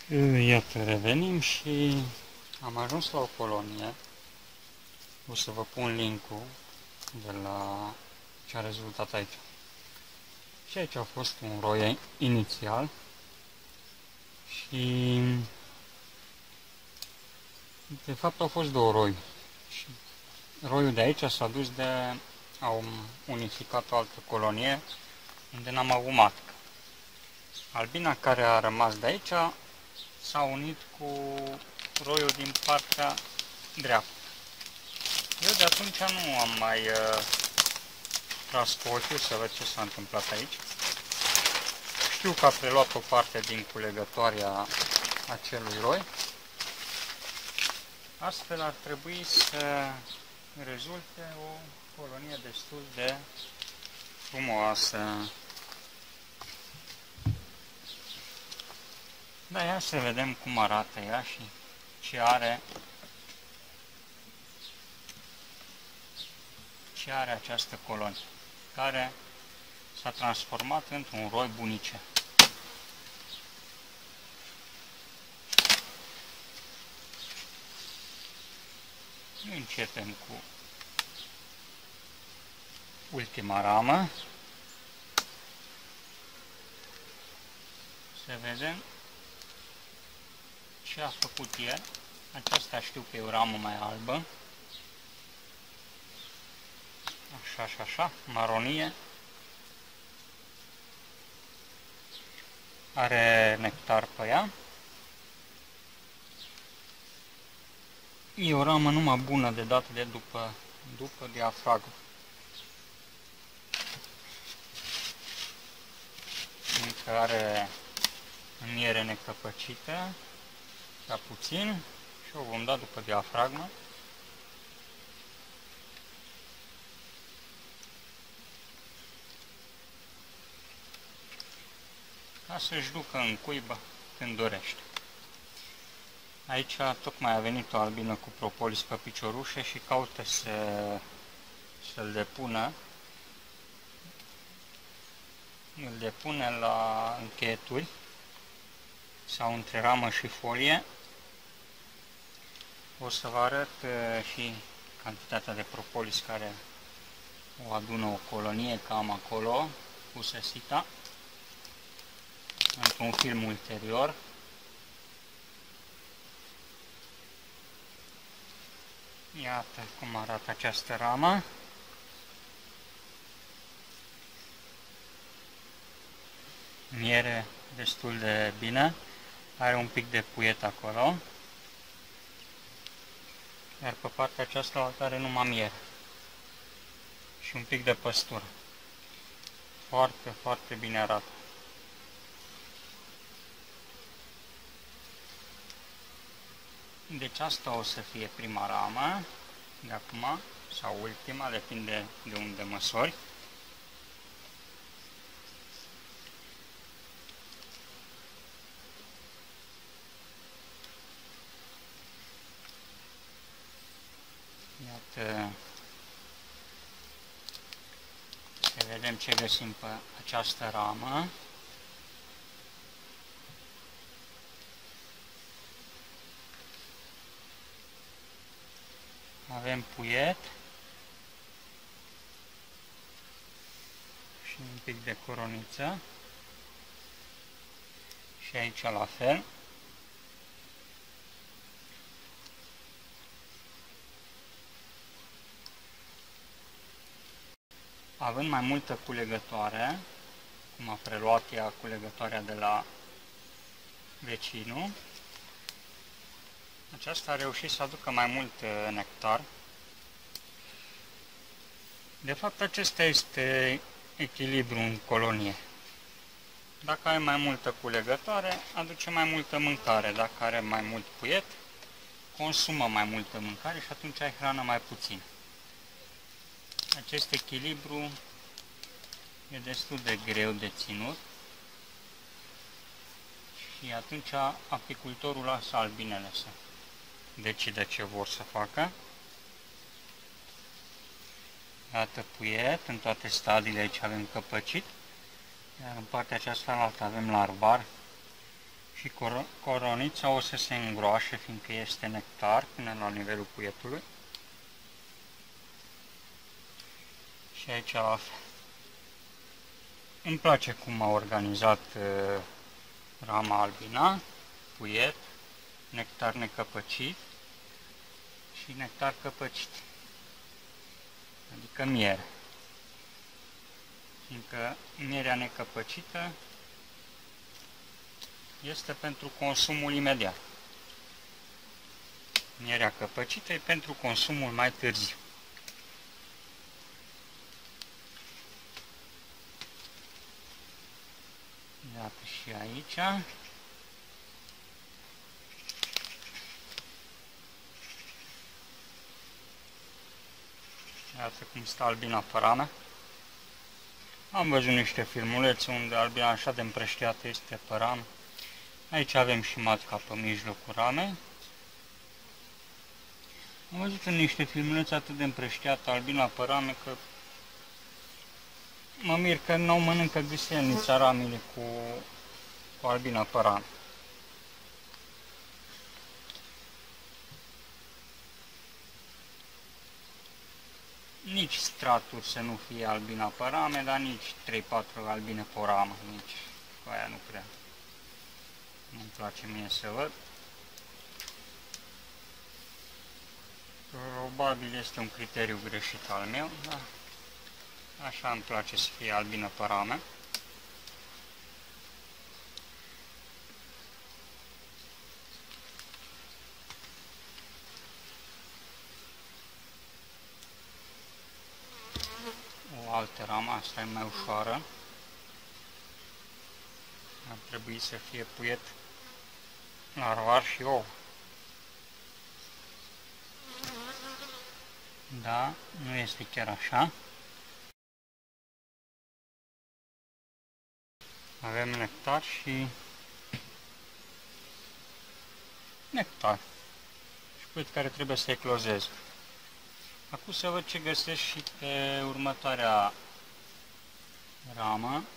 Iată, revenim și am ajuns la o colonie. O să vă pun link-ul de la ce a rezultat aici. Și aici a fost un roi inițial și de fapt au fost două roi. Și roiul de aici s-a dus au unificat o altă colonie unde n-am avut matcă. Albina care a rămas de aici s-a unit cu roiul din partea dreaptă. Eu de atunci nu am mai tras cu ochiul să văd ce s-a întâmplat aici. Știu că a preluat o parte din culegătoarea acelui roi. Astfel ar trebui să rezulte o colonie destul de frumoasă. Da, ia să vedem cum arată ea și ce are această colonie, care s-a transformat într-un roi bunice. Începem cu ultima ramă. Să vedem ce a făcut el. Aceasta știu că e o ramă mai albă. Așa și așa, maronie. Are nectar pe ea. E o ramă numai bună de dat de după diafragmă. Încă are îniere necăpăcită, ca puțin, și o vom da după diafragmă. Ca să-și ducă în cuibă când dorește. Aici tocmai a venit o albină cu propolis pe piciorușe și caută să-l depună. Îl depune la încheieturi sau între ramă și folie. O să vă arăt și cantitatea de propolis care o adună o colonie, că am acolo, cu sesita, într-un film ulterior. Iată cum arată această ramă. Miere destul de bine. Are un pic de puiet acolo. Iar pe partea aceasta are numai miere. Și un pic de păstură. Foarte, foarte bine arată. Deci asta o să fie prima ramă de acum, sau ultima, depinde de unde măsori. Iată, să vedem ce găsim pe această ramă. Avem puiet și un pic de coroniță și aici la fel. Având mai multă culegătoare, cum a preluat ea culegătoarea de la vecinul, aceasta a reușit să aducă mai mult nectar. De fapt, acesta este echilibru în colonie. Dacă ai mai multă culegătoare, aduce mai multă mâncare. Dacă are mai mult puiet, consumă mai multă mâncare și atunci ai hrană mai puțin. Acest echilibru e destul de greu de ținut și atunci apicultorul lasă albinele să decide ce vor să facă. Iată puiet, în toate stadiile aici avem căpăcit, iar în partea aceasta avem larvar Și coronița o să se îngroașe, fiindcă este nectar până la nivelul puietului. Și aici la fel. Îmi place cum a organizat rama albina, puiet, nectar necăpăcit și nectar căpăcit, adică miere. Fiindcă mierea necăpăcită este pentru consumul imediat. Mierea căpăcită e pentru consumul mai târziu. Iată și aici. Iată cum stă albina părame. Am văzut niște filmulețe unde albina așa de împrăștiată este părame. Aici avem și matca pe mijlocul ramei. Am văzut în niște filmulețe atât de împrăștiată albina pe rame că mă mir că nu mănâncă gâselnița ramele cu albina pe rame. Nici straturi să nu fie albina pe rame, dar nici 3-4 albine pe ramă, nici cu aia nu prea. Nu-mi place mie să văd. Probabil este un criteriu greșit al meu, dar așa îmi place să fie albină pe rame. O altă ramă, asta e mai ușoară. Ar trebui să fie puiet larvar și ou. Da, nu este chiar așa. Avem nectar și nectar. Și puiet care trebuie să eclozeze. Acum să văd ce găsesc și pe următoarea ramă.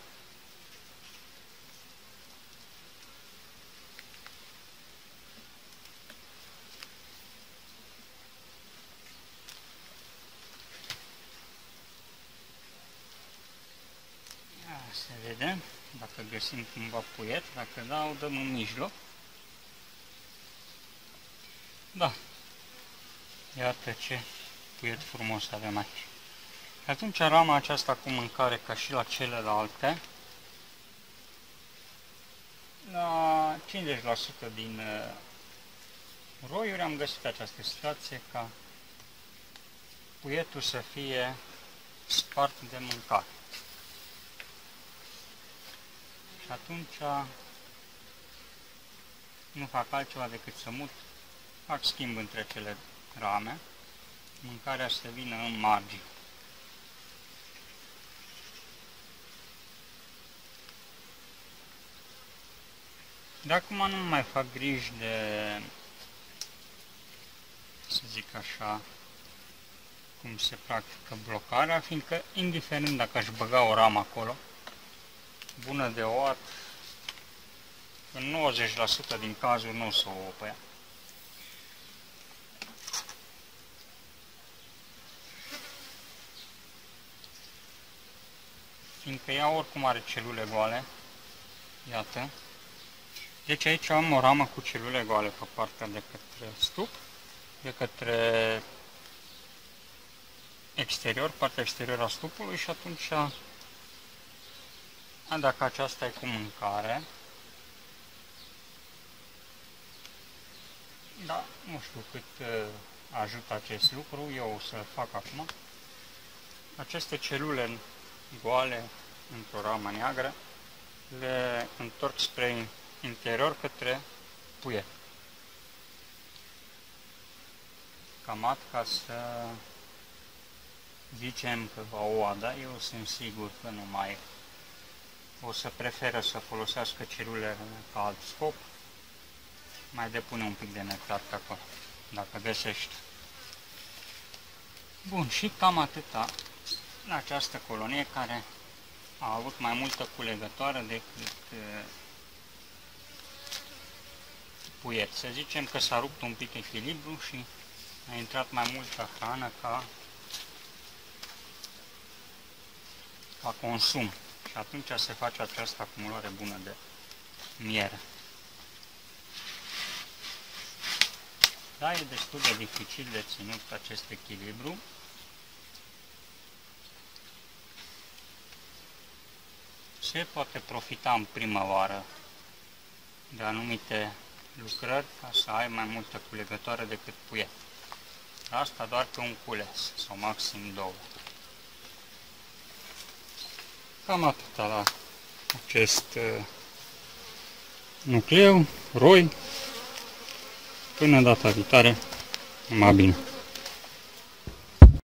Ia să vedem dacă găsim cumva puiet, dacă da, o dăm în mijloc. Da, iată ce puiet frumos avem aici. Atunci rama aceasta cu mâncare ca și la celelalte, la 50% din roiuri am găsit această situație ca puietul să fie spart de mâncare. Și atunci nu fac altceva decât să mut, fac schimb între cele rame, mâncarea să vină în margine. De acum nu mai fac griji de, să zic așa, cum se practică blocarea, fiindcă indiferent dacă aș băga o ramă acolo, bună de ouat, în 90% din cazuri nu o să o pe ea. Fiindcă ea oricum are celule goale, iată. Deci aici am o ramă cu celule goale pe partea de către stup, de către exterior, partea exterioară a stupului și atunci, dacă aceasta e cu mâncare, da, nu știu cât ajută acest lucru, eu o să fac acum. Aceste celule goale într-o ramă neagră le întorc spre interior către puiet. Ca matca să zicem că va oua, da? Eu sunt sigur că nu mai o să preferă să folosească celulele ca alt scop, mai depune un pic de nectar pe acolo, dacă găsește. Bun, și cam atâta la această colonie care a avut mai multă culegătoare decât puiet. Să zicem că s-a rupt un pic echilibru și a intrat mai multă hrană ca consum. Și atunci se face această acumulare bună de miere. Da, e destul de dificil de ținut acest echilibru. Se poate profita în primăvară de anumite lucrări ca să ai mai multă culegătoare decât puiet. Asta doar pe un cules sau maxim două. Cam atâta la acest nucleu, roi. Până data viitoare, numai bine!